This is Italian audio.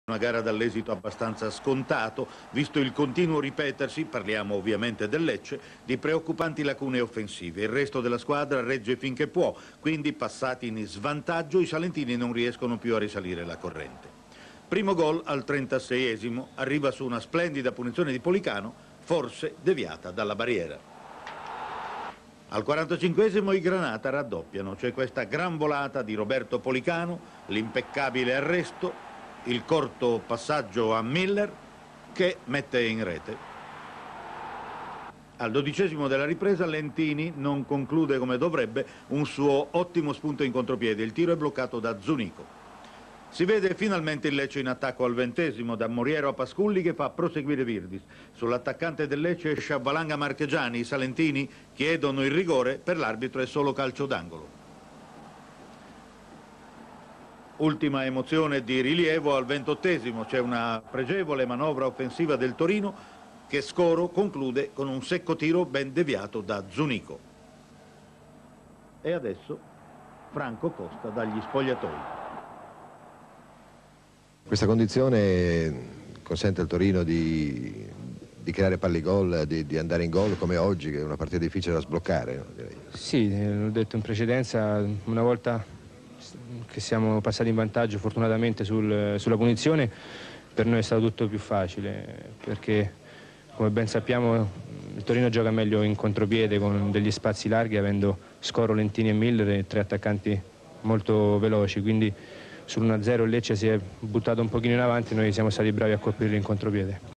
Una gara dall'esito abbastanza scontato, visto il continuo ripetersi, parliamo ovviamente del Lecce, di preoccupanti lacune offensive. Il resto della squadra regge finché può, quindi passati in svantaggio i salentini non riescono più a risalire la corrente. Primo gol al 36esimo, arriva su una splendida punizione di Policano, forse deviata dalla barriera. Al 45esimo i Granata raddoppiano, c'è questa gran volata di Roberto Policano, l'impeccabile arresto, il corto passaggio a Miller che mette in rete. Al 12esimo della ripresa Lentini non conclude come dovrebbe un suo ottimo spunto in contropiede, il tiro è bloccato da Zunico. Si vede finalmente il Lecce in attacco al 20esimo da Moriero a Pasculli che fa proseguire Virdis. Sull'attaccante del Lecce esce Valanga Marchegiani, i salentini chiedono il rigore, per l'arbitro è solo calcio d'angolo. Ultima emozione di rilievo al 28esimo, c'è una pregevole manovra offensiva del Torino che Scoro conclude con un secco tiro ben deviato da Zunico. E adesso Franco Costa dagli spogliatoi. Questa condizione consente al Torino di creare palligol, di andare in gol come oggi, che è una partita difficile da sbloccare, no? Direi. Sì, l'ho detto in precedenza, una volta che siamo passati in vantaggio fortunatamente sulla punizione, per noi è stato tutto più facile, perché come ben sappiamo il Torino gioca meglio in contropiede con degli spazi larghi, avendo Scoro, Lentini e Miller e tre attaccanti molto veloci, quindi sull'1-0 il Lecce si è buttato un pochino in avanti e noi siamo stati bravi a colpirlo in contropiede.